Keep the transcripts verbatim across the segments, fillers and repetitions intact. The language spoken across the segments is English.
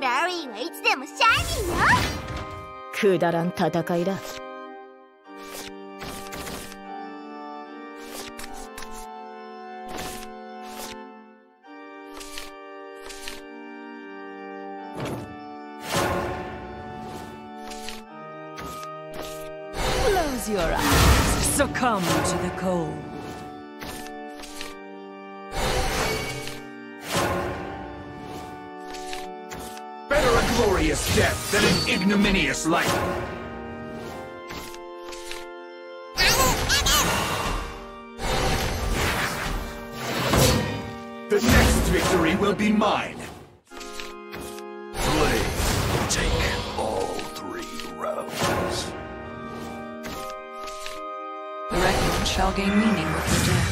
バリーはいつでもシャイニーよ。 くだらん戦いだ。 Close your eyes. Succumb to the cold. Better a glorious death than an ignominious life. The next victory will be mine. Play. Take all three rounds. The record shall gain meaning with the death.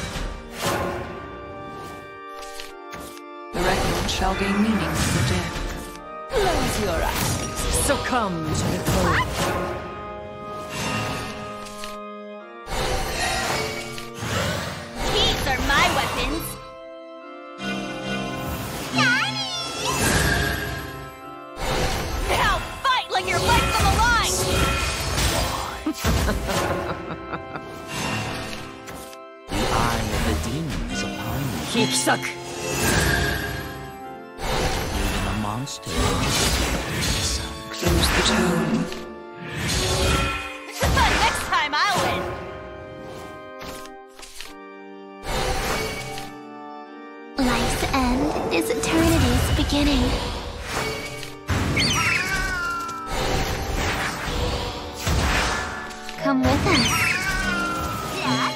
The record shall gain meaning with the death. Close your eyes. Succumb to the cold. These are my weapons. Now fight like your life's on the line. The eye of the demon is upon you. Hikisaku. Even a monster. Close the tone. Next time I'll win. Life's end is eternity's beginning. Come with us. Dad?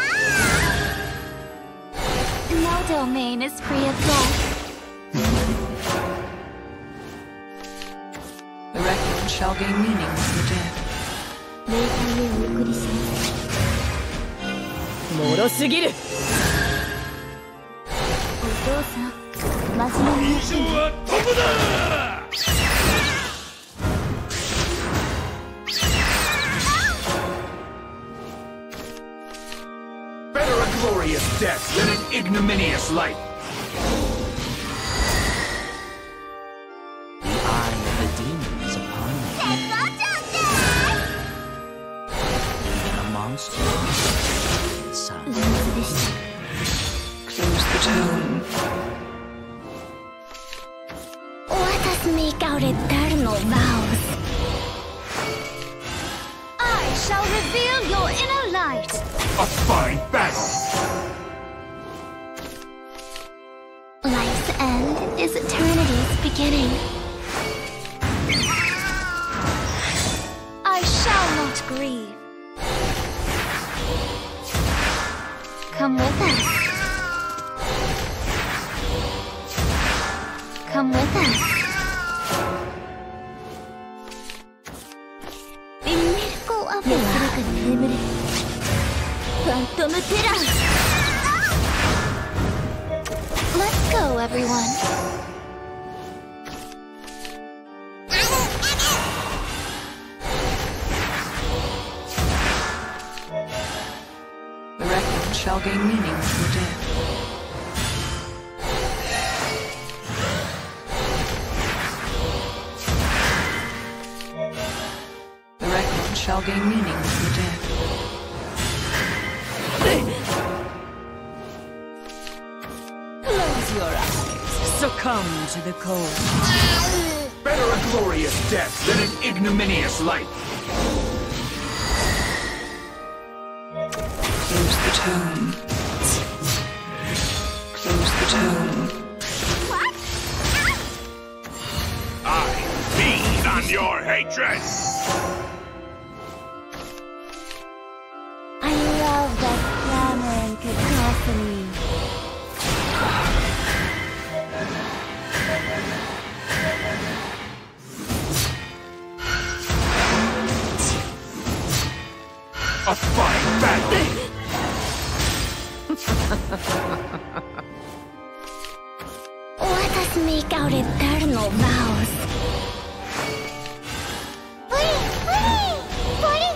Ah! No domain is free of death. The record shall gain meaning with the death. 霊界へお送りします。 もろすぎる。 お父さん、真面目にやってね。 Better a glorious death than an ignominious life. The eye of the demon is upon you. Even a monster. Son. Close the tone. Let us make our eternal vows. I shall reveal your inner light. A fine battle. Life's end is eternity's beginning. I shall not grieve. Come with us. Come with us. The miracle of the Phantom Terror. Let's go, everyone. The record shall gain meaning with the death. The record shall gain meaning with the death. Close your eyes. Succumb to the cold. Better a glorious death than an ignominious life. Close the tone. Close the tone. I feed on your hatred. I love that clamor and cacophony. A fine battle. Let us make our eternal vows. Free! Free! Free!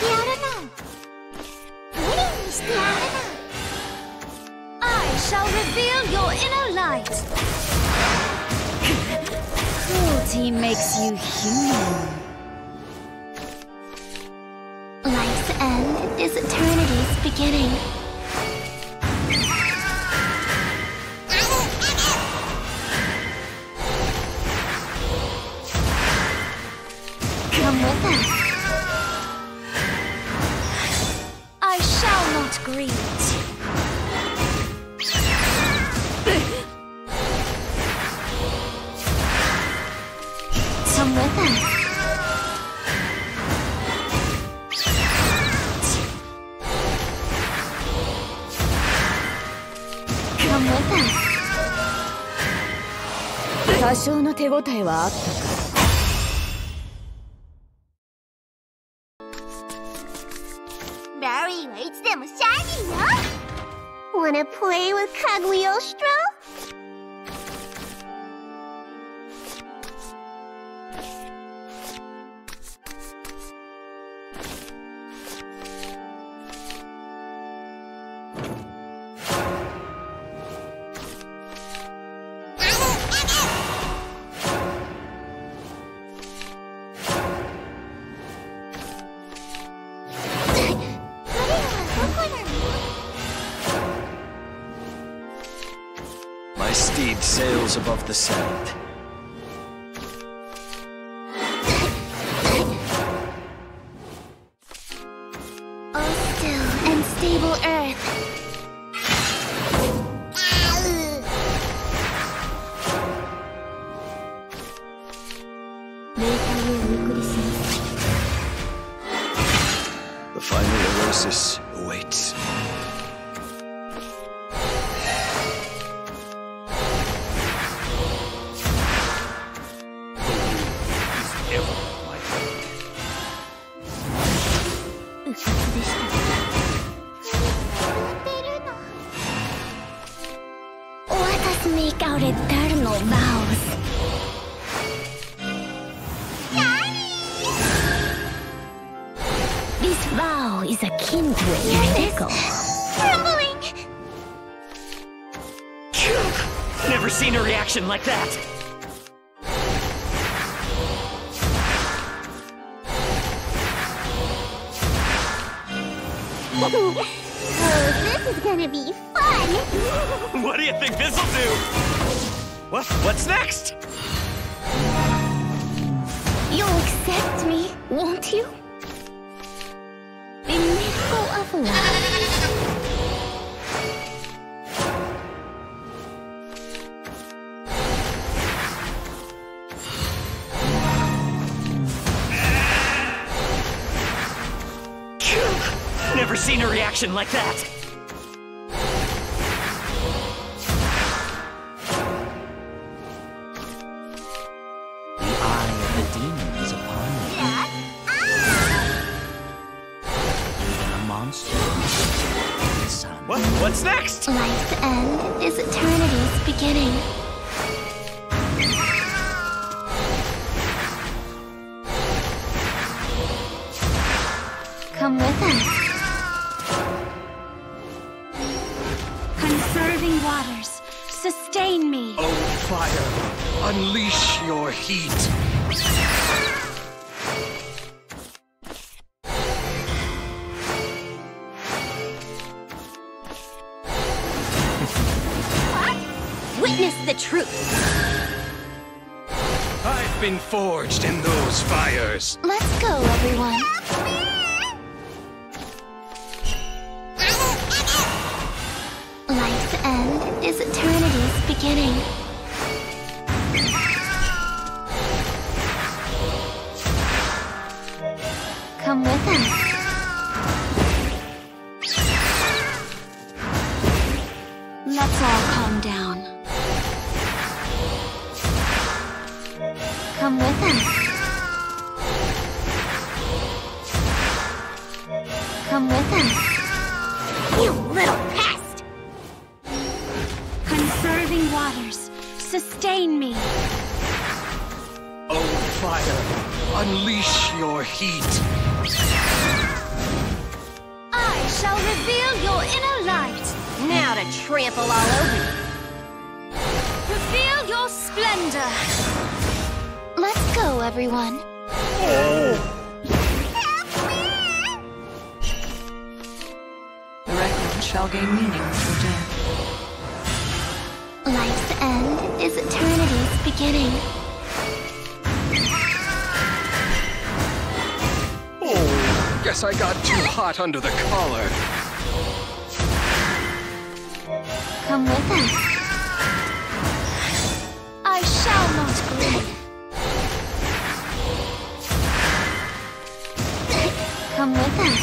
I shall reveal your inner light. Cruelty Beauty makes you human. Life's end is eternity's beginning. Come with us. I shall not greet. Come with us. Come with us. 多少の手応えはあったか。 バリーはいつでもシャイニーよ。Wanna play with Cagliostro? My steed sails above the sand. Oh, still and stable earth. The final oasis awaits. Let us make our eternal vows. This vow is akin to a fickle. Trembling! Never seen a reaction like that. Oh, this is gonna be fun! What do you think this'll do? What? What's next? You'll accept me, won't you? The miracle of love. Never seen a reaction like that. The eye of the demon is upon you. Even a monster. What? What's next? Life's end is eternity's beginning. Come with us. Conserving waters, sustain me. Oh, fire, unleash your heat. What? Witness the truth. I've been forged in those fires. Let's go, everyone. Life's end is eternity's beginning. Come with us. Let's all calm down. Come with us. Come with us. You little pest! Conserving waters, sustain me. Oh, fire, unleash your heat. I shall reveal your inner light. Now to trample all over you. Reveal your splendor. Let's go, everyone. The record shall gain meaning through death. Life's end is eternity's beginning. Oh, guess I got too hot under the collar. Come with us. I shall not grin. Come with us.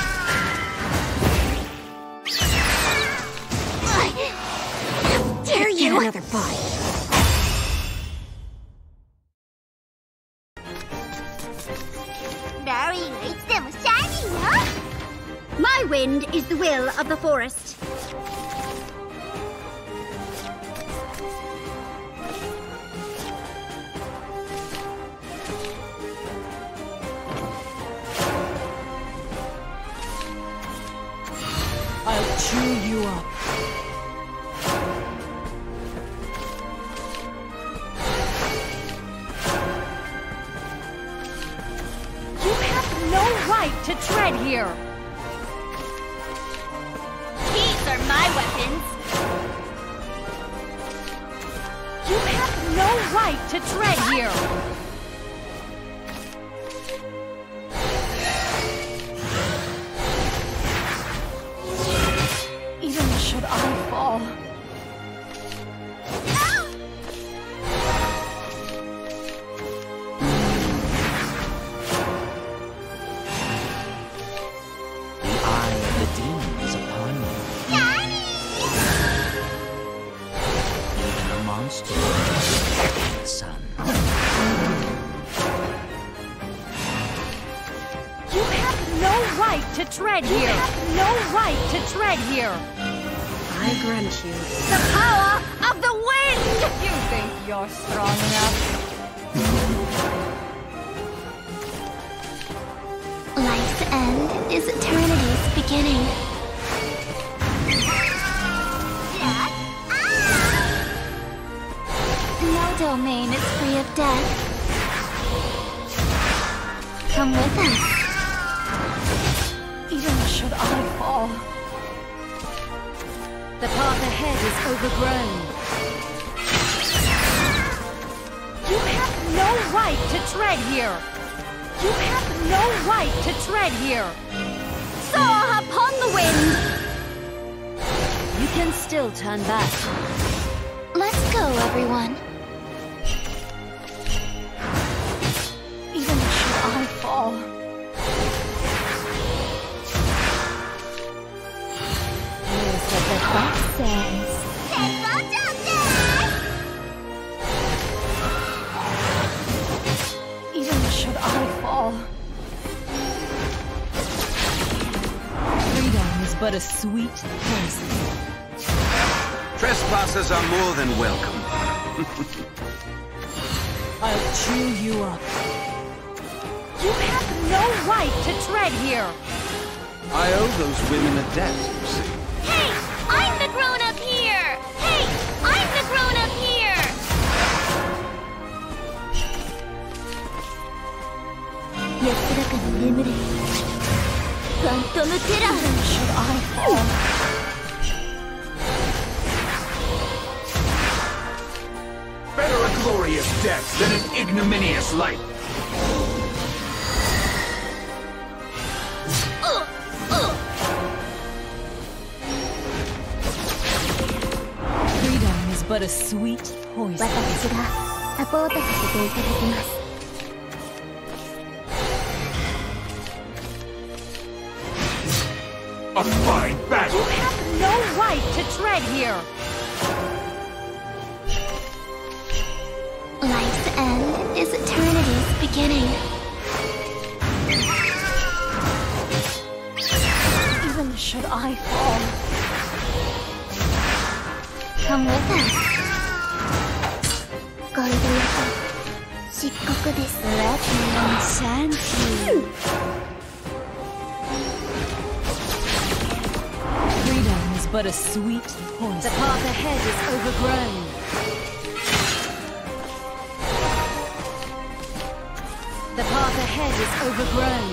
How dare you! Get another bite. My wind is the will of the forest. I'll chew you up. You have no right to tread here. These are my weapons. You have no right to tread here. Even should I fall. The eye of the demon is upon you. Even a monster is son. You have no right to tread here. You have no right to tread here. I grant you the power of the wind! You think you're strong enough? Life's end is eternity's beginning. No domain is free of death. Come with us. Even should I fall. The path ahead is overgrown. You have no right to tread here. You have no right to tread here. Soar upon the wind! You can still turn back. Let's go, everyone. Even should I fall. Here's what the box says. Even should I fall. Freedom is but a sweet poison. Trespassers are more than welcome. I'll chew you up. You have no right to tread here. I owe those women a debt, you see. Hey, I'm the grown-up here! Hey, I'm the grown-up here! Should I fall? Better a glorious death than an ignominious life. Freedom is but a sweet poison. 私がサポートさせていただきます。 A fine battle! You have no right to tread here. Life's end is eternity's beginning. Even should I fall. Come with us. ゴールドヤコ、漆黒です。 Let me enchant you. Freedom is but a sweet poison. The path ahead is overgrown. path ahead is overgrown.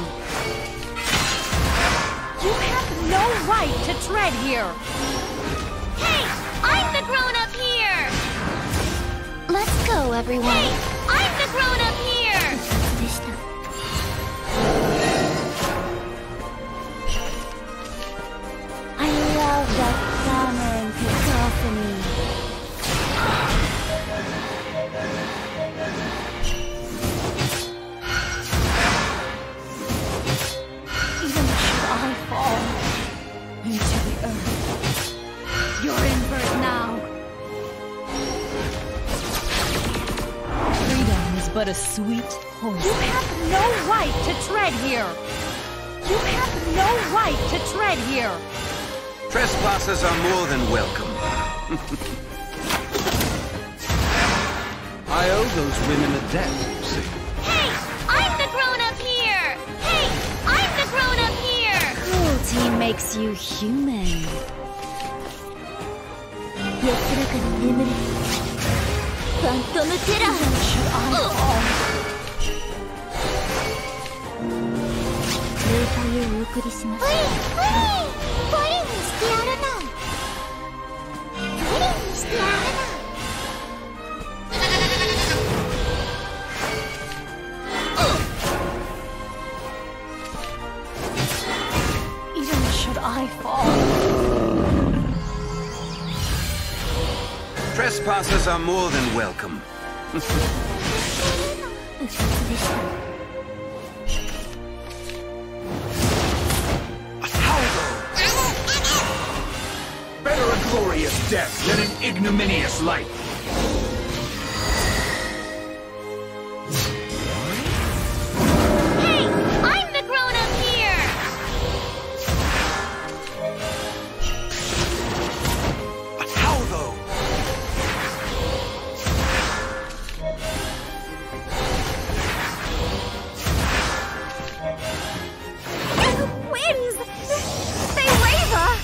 You have no right to tread here. Hey, I'm the grown-up here! Let's go, everyone. Hey, I'm the grown-up here! I love that glamour and cacophony. Even should I fall into the earth, you're in for it now. Freedom is but a sweet poison. You have no right to tread here. You have no right to tread here. Trespassers are more than welcome. I owe those women a debt, you see. Hey, I'm the grown-up here! Hey, I'm the grown-up here! Cruelty makes you human. 安らかに眠れ。ファントムテラー。霊界へお送りします。 プリン、プリン！プリンにしてやるな。プリンにしてやるな。 Even should I fall. Trespassers are more than welcome. Better a glorious death than an ignominious life. Hey, I'm the grown-up here! But how though? Winds! They waver!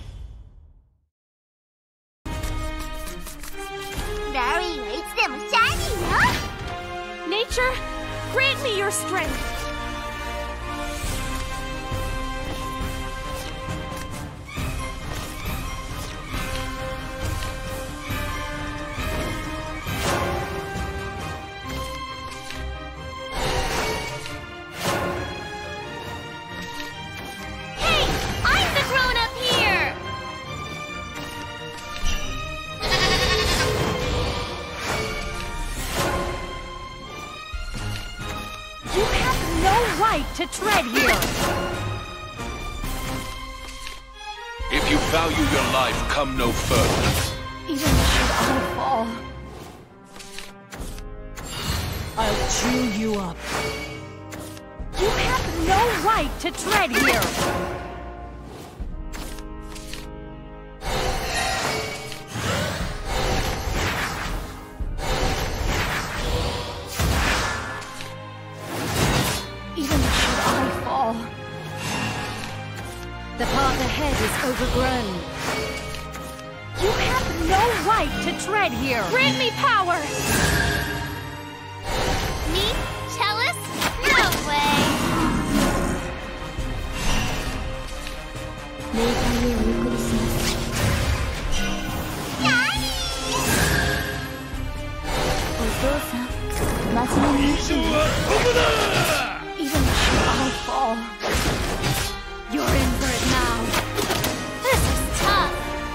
Barry はいつでもシャイニーよ! Nature, grant me your strength. Hey, I'm the grown-up here! You have no right to tread here. If you value your life, come no further. Even should I fall, I'll chew you up. You have no right to tread here. Even should I fall, the path ahead is overgrown. You have no right to tread here. Grant me power. Me? Chalice? No way! 霊界へお送りします。お父さん、真面目に生きてね。 Even should I fall, you're in for it now. This is tough!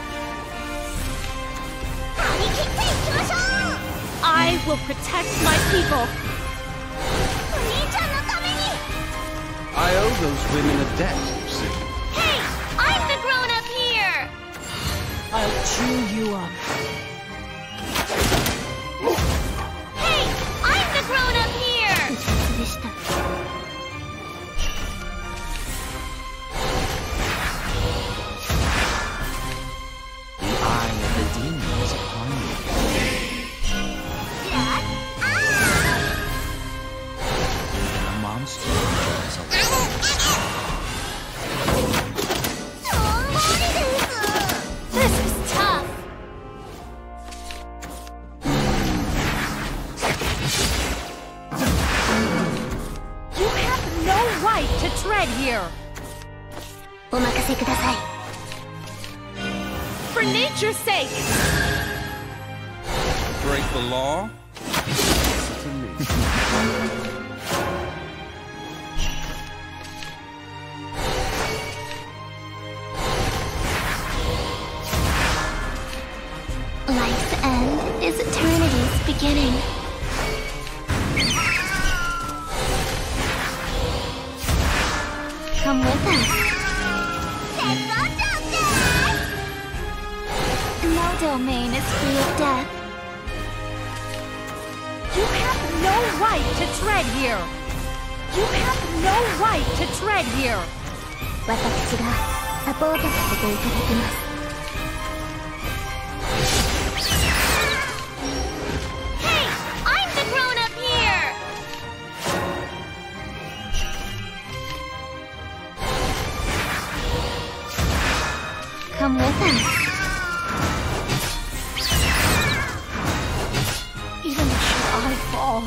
張り切っていきましょう! I will protect my people. お兄ちゃんのために! I owe those women a debt, you see. Hey, I'm the grown-up here! I'll chew you up. Hey, I'm the grown-up here! でした。 The eye of the demon is upon you. Even a monster enjoys a This is tough! tread here. お任せください。 For nature's sake. Break the law? To me. Life's end is eternity's beginning. Come with us. No domain is free of death. You have no right to tread here. You have no right to tread here. 私がサポートさせていただきます。 Hey, I'm the grown-up here. Come with us. Even should I fall.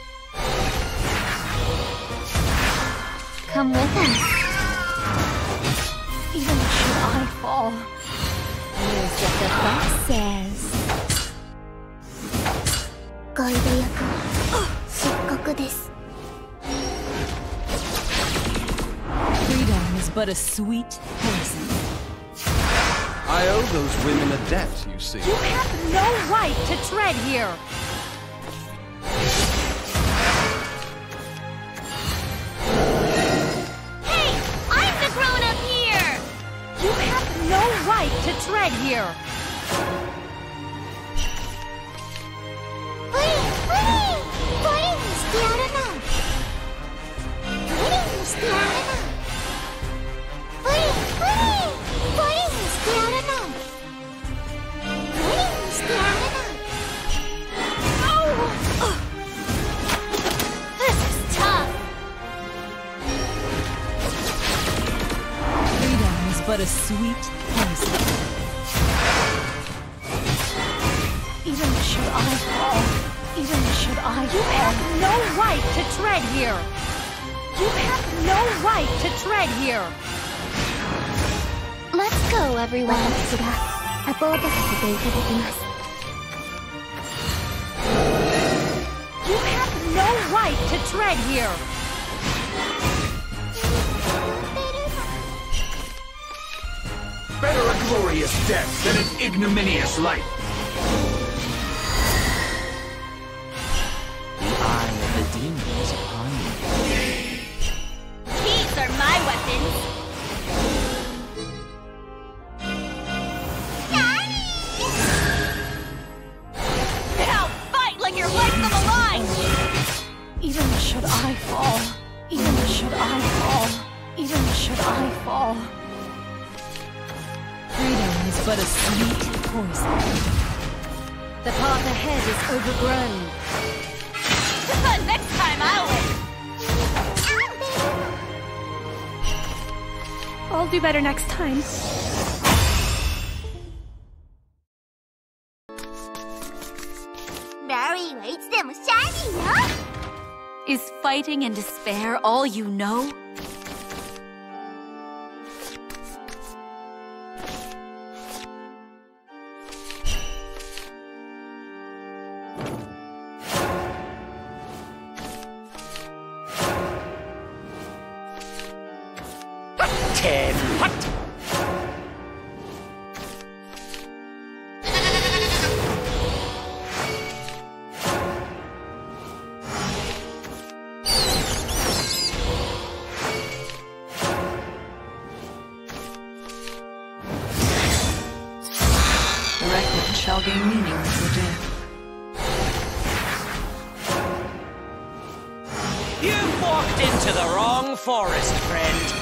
Come with us. Even should I fall. Here's what the fox says. ガイド役、失格です。 Freedom is but a sweet poison. I owe those women a debt, you see. You have no right to tread here. Hey, I'm the grown-up here. You have no right to tread here. プリン、プリン、プリンにしてやるな。プリンにしてやるな。プリン、プリン、プリンにしてやるな。プリンにしてやるな。 Oh! This is tough. Freedom is but a sweet poison. Even should I fall, even should I fall. You have no right to tread here. You have no right to tread here. Let's go, everyone. 私がサポートさせていただきます。 You have no right to tread here. Better a glorious death than an ignominious life. The eye of the demon is upon you. These are my weapons. Now fight like your life's on the line. Even should I fall, even should I fall, even should I fall. Freedom is but a sweet poison. The path ahead is overgrown. But next time I'll win. I'll do better next time. Barry はいつでもシャイニーよ。 Is fighting and despair all you know? Ten hut! The record shall gain meaning for death. You've walked into the wrong forest, friend.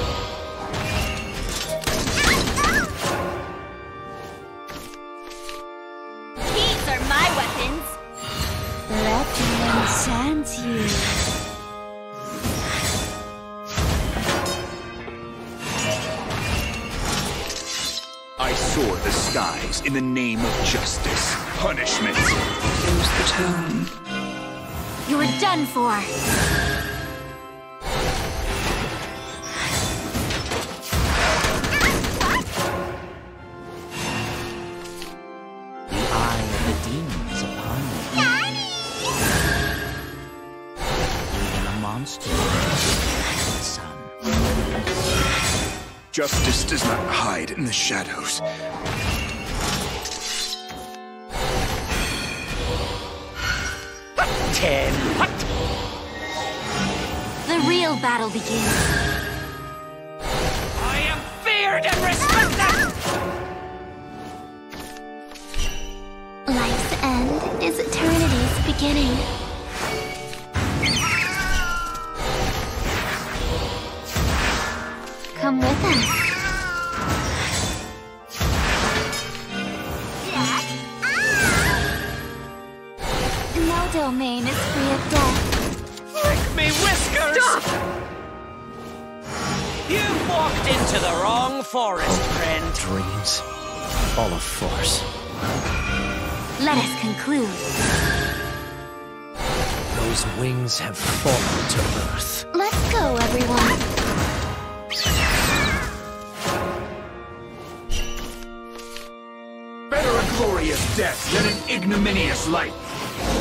These are my weapons. Let me enchant you. I soar the skies in the name of justice. Punishment. Use the tone. You're done for. monster the sun. Justice does not hide in the shadows. Ten. What? The real battle begins. I am feared and respected! Life's end is eternity's beginning. Come with us. No domain is free of death. Lick me whiskers! Stop! You walked into the wrong forest, friend. Dreams. All a farce. Let us conclude. Those wings have fallen to earth. Let's go, everyone. Better a glorious death than an ignominious life.